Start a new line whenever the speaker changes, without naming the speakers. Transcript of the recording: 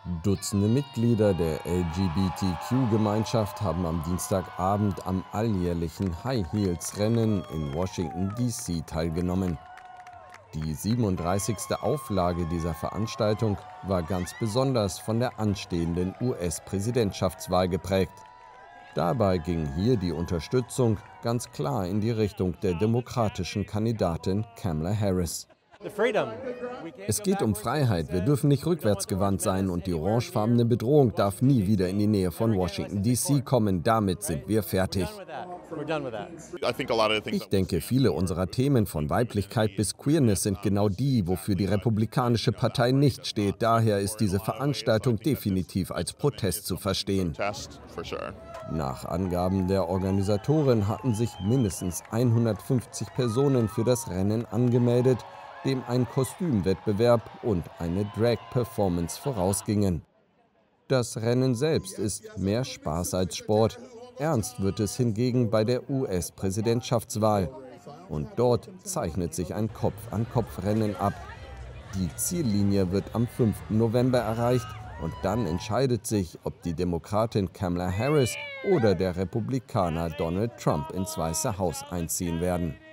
Dutzende Mitglieder der LGBTQ-Gemeinschaft haben am Dienstagabend am alljährlichen High-Heels-Rennen in Washington, D.C. teilgenommen. Die 37. Auflage dieser Veranstaltung war ganz besonders von der anstehenden US-Präsidentschaftswahl geprägt. Dabei ging hier die Unterstützung ganz klar in die Richtung der demokratischen Kandidatin Kamala Harris. Es geht um Freiheit. Wir dürfen nicht rückwärtsgewandt sein und die orangefarbene Bedrohung darf nie wieder in die Nähe von Washington, D.C. kommen. Damit sind wir fertig. Ich denke, viele unserer Themen von Weiblichkeit bis Queerness sind genau die, wofür die Republikanische Partei nicht steht. Daher ist diese Veranstaltung definitiv als Protest zu verstehen. Nach Angaben der Organisatoren hatten sich mindestens 150 Personen für das Rennen angemeldet, dem ein Kostümwettbewerb und eine Drag-Performance vorausgingen. Das Rennen selbst ist mehr Spaß als Sport. Ernst wird es hingegen bei der US-Präsidentschaftswahl. Und dort zeichnet sich ein Kopf-an-Kopf-Rennen ab. Die Ziellinie wird am 5. November erreicht und dann entscheidet sich, ob die Demokratin Kamala Harris oder der Republikaner Donald Trump ins Weiße Haus einziehen werden.